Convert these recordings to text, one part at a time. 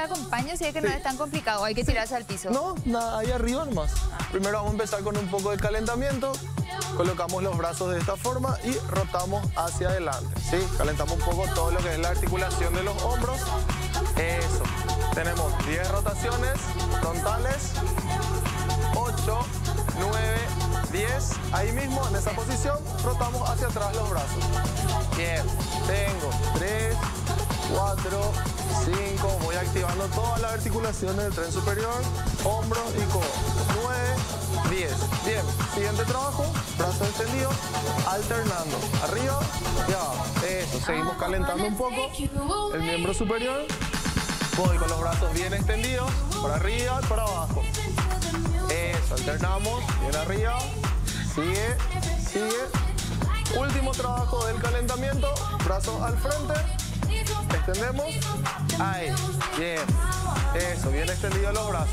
acompaño si es que no es tan complicado, hay que tirarse al piso. No, nada, ahí arriba nomás. Primero vamos a empezar con un poco de calentamiento. Colocamos los brazos de esta forma y rotamos hacia adelante, ¿sí? Calentamos un poco todo lo que es la articulación de los hombros. Eso. Tenemos 10 rotaciones frontales, 8, 9, 10. Ahí mismo, en esa posición, rotamos hacia atrás los brazos. Bien. Tengo 3, 4, 5. Voy activando todas las articulaciones del tren superior, hombros y codos. 9, 10. Bien. Siguiente trabajo, brazos extendidos, alternando. Arriba y abajo. Eso. Seguimos calentando un poco el miembro superior. Voy con los brazos bien extendidos, para arriba y para abajo. Eso, alternamos, bien arriba. Sigue, sigue. Último trabajo del calentamiento, brazos al frente. Extendemos. Ahí, bien. Eso, bien extendidos los brazos.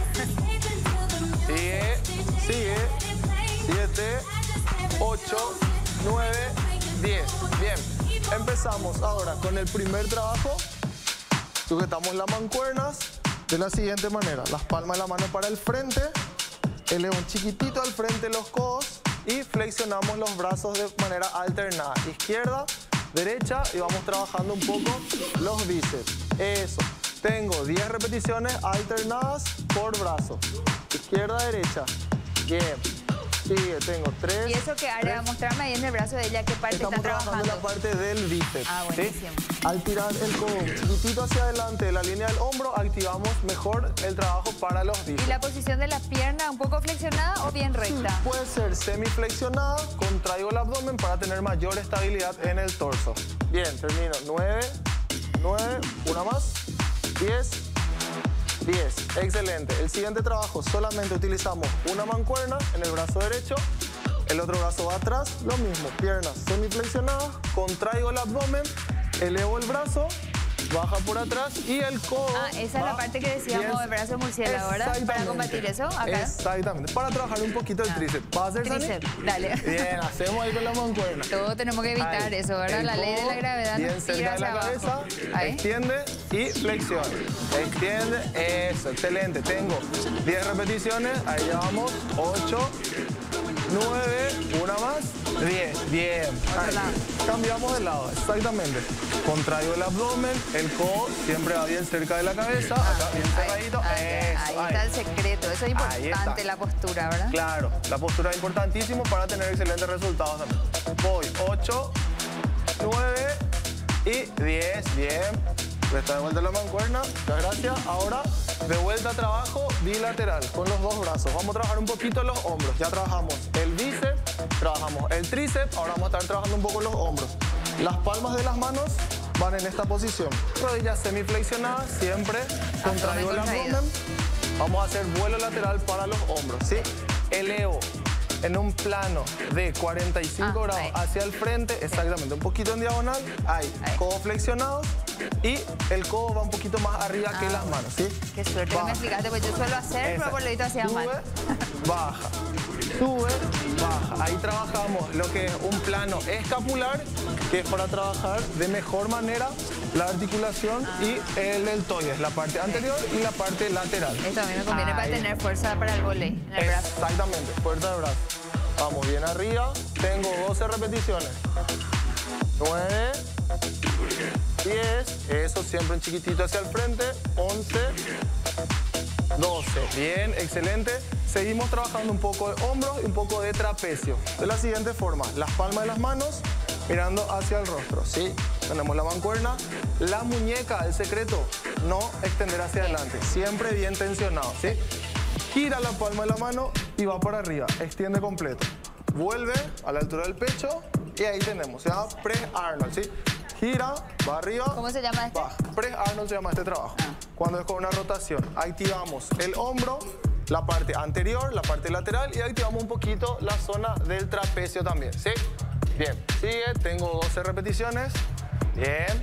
Sigue, sigue. 7, 8, 9, 10. Bien. Empezamos ahora con el primer trabajo. Sujetamos las mancuernas de la siguiente manera. Las palmas de la mano para el frente, el león chiquitito al frente de los codos y flexionamos los brazos de manera alternada. Izquierda, derecha y vamos trabajando un poco los bíceps. Eso. Tengo 10 repeticiones alternadas por brazo. Izquierda, derecha. Bien. Sigue, tengo 3. ¿Y eso qué área? Mostrarme ahí en el brazo de ella qué parte está trabajando. Estamos trabajando la parte del bíceps. Ah, buenísimo. ¿Sí? Al tirar el codo chiquitito hacia adelante de la línea del hombro, activamos mejor el trabajo para los bíceps. ¿Y la posición de la pierna un poco flexionada o bien recta? Sí, puede ser semiflexionada, contraigo el abdomen para tener mayor estabilidad en el torso. Bien, termino. 9, 9, una más, 10, 10. Excelente. El siguiente trabajo, solamente utilizamos una mancuerna en el brazo derecho, el otro brazo va atrás, lo mismo, piernas semiflexionadas, contraigo el abdomen, elevo el brazo, baja por atrás y el codo. Ah, esa es la parte que decíamos del brazo murciélago, ¿verdad? Para combatir eso, acá. Exactamente, para trabajar un poquito el tríceps. ¿Vas a hacer, Sani? Tríceps, dale. Bien, hacemos ahí con la mancuerna. Todos tenemos que evitar Ahí. eso, ¿verdad? El La ley de la gravedad bien nos tira cerca de la hacia cabeza, abajo. Ahí. extiende y flexiona. Extiende, eso, excelente. Tengo 10 repeticiones, ahí ya vamos, 8, 9, una más, 10, bien. Ahí. Cambiamos de lado, exactamente. Contraigo el abdomen, el codo siempre va bien cerca de la cabeza, acá bien cerradito. Ahí está el secreto, eso es importante, la postura, ¿verdad? Claro, la postura es importantísimo para tener excelentes resultados también. Voy, 8, 9 y 10, bien. Presta de vuelta la mancuerna, muchas gracias. Ahora, de vuelta a trabajo bilateral, con los dos brazos. Vamos a trabajar un poquito los hombros. Ya trabajamos el bíceps, trabajamos el tríceps, ahora vamos a estar trabajando un poco los hombros. Las palmas de las manos van en esta posición. Rodillas semiflexionadas, siempre contraigo el abdomen. Vamos a hacer vuelo lateral para los hombros, ¿sí? Elevo en un plano de 45 grados hacia el frente, exactamente, un poquito en diagonal, ahí, codos flexionados y el codo va un poquito más arriba que las manos, ¿sí? Qué suerte que me explicaste, pues yo suelo hacer, pero por lo visto hacía mal. Baja, sube, baja. Ahí trabajamos lo que es un plano escapular, que es para trabajar de mejor manera la articulación y el deltoides, la parte anterior y la parte lateral. Esto a mí me conviene para tener fuerza para el vóley en el brazo. Exactamente, fuerza de brazo. Vamos bien arriba, tengo 12 repeticiones. 9, 10, eso siempre en chiquitito hacia el frente, 11, 12. Bien, excelente. Seguimos trabajando un poco de hombros y un poco de trapecio. De la siguiente forma, las palmas de las manos mirando hacia el rostro, ¿sí? Tenemos la mancuerna. La muñeca, el secreto, no extender hacia adelante, siempre bien tensionado, ¿sí? Gira la palma de la mano y va para arriba, extiende completo. Vuelve a la altura del pecho y ahí tenemos, se llama Press Arnold, ¿sí? Gira, va arriba. ¿Cómo se llama este? Baja. Press Arnold se llama este trabajo. Cuando es con una rotación, activamos el hombro, la parte anterior, la parte lateral y activamos un poquito la zona del trapecio también, ¿sí? Bien, sigue, tengo 12 repeticiones. Bien,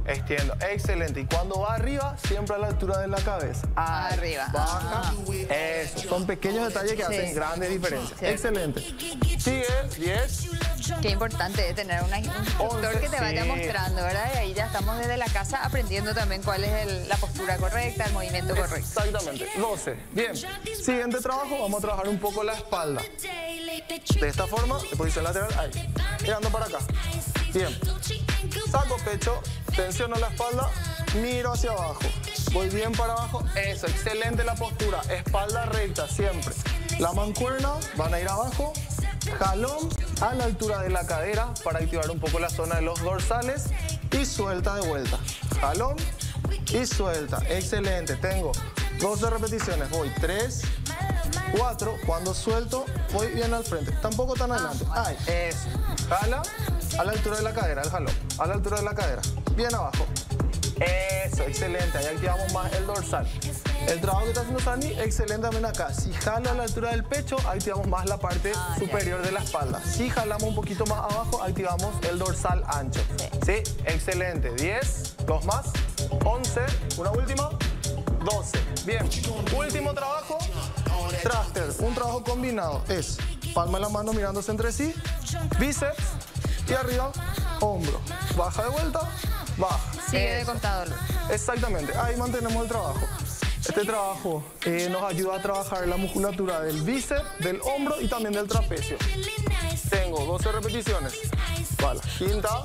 extiendo. Excelente. Y cuando va arriba, siempre a la altura de la cabeza. Arriba. Baja. Eso. Son pequeños detalles que hacen grandes diferencias. Excelente. Sigue, 10. Qué importante es tener un instructor que te vaya mostrando, ¿verdad? Y ahí ya estamos desde la casa aprendiendo también cuál es la postura correcta, el movimiento correcto. Exactamente. 12. Bien. Siguiente trabajo, vamos a trabajar un poco la espalda. De esta forma, de posición lateral, ahí. Mirando para acá. Bien. Saco pecho, tensiono la espalda, miro hacia abajo. Voy bien para abajo. Eso, excelente la postura. Espalda recta, siempre. La mancuerna, van a ir abajo. Jalón a la altura de la cadera para activar un poco la zona de los dorsales y suelta de vuelta. Jalón y suelta. Excelente. Tengo 12 repeticiones. Voy 3, 4. Cuando suelto, voy bien al frente. Tampoco tan adelante. Ahí. Eso. Jala a la altura de la cadera. El jalón. A la altura de la cadera. Bien abajo. Eso. Excelente. Ahí activamos más el dorsal. El trabajo que está haciendo Sani, excelente también acá. Si jalo a la altura del pecho, activamos más la parte superior de la espalda. Si jalamos un poquito más abajo, activamos el dorsal ancho. ¿Sí? Excelente. 10, 2 más, 11, una última, 12. Bien. Último trabajo, thruster. Un trabajo combinado. Es palma de la mano mirándose entre sí, bíceps y arriba, hombro. Baja de vuelta, baja. Sigue de costado. Exactamente. Ahí mantenemos el trabajo. Este trabajo nos ayuda a trabajar la musculatura del bíceps, del hombro y también del trapecio. Tengo 12 repeticiones. Vale, quinta.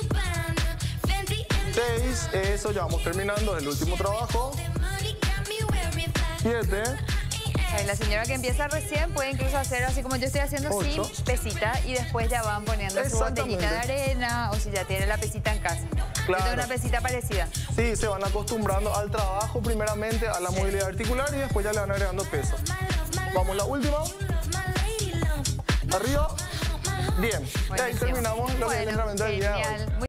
6. Eso, ya vamos terminando. El último trabajo. 7. La señora que empieza recién puede incluso hacer así como yo estoy haciendo 8. sin pesita y después ya van poniendo su botellita de arena o si ya tiene la pesita en casa. Claro. Yo tengo una pesita parecida. Sí, se van acostumbrando al trabajo primeramente, a la movilidad articular y después ya le van agregando peso. Vamos, la última. Arriba. Bien. Y ahí terminamos lo que es el entrenamiento del día de hoy.